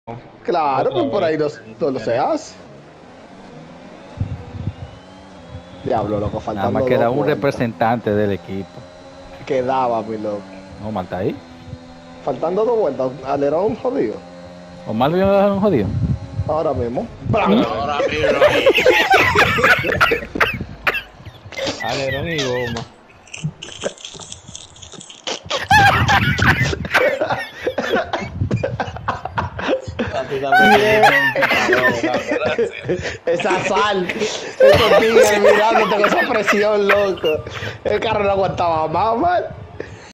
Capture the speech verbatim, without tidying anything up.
Claro, pues por ahí no, no lo se hace. Diablo, loco, Nada faltando más queda dos un vueltas. representante del equipo. Quedaba, mi loco. Omar está ahí. Faltando dos vueltas, alerón jodido. Omar lo iba a dejar un jodido. Ahora mismo. ¡Bam! Ahora míralo ahí. Alerón y goma. A ti también te Esa sal, esos tigres mirándote con esa presión, loco. El carro no aguantaba más, man.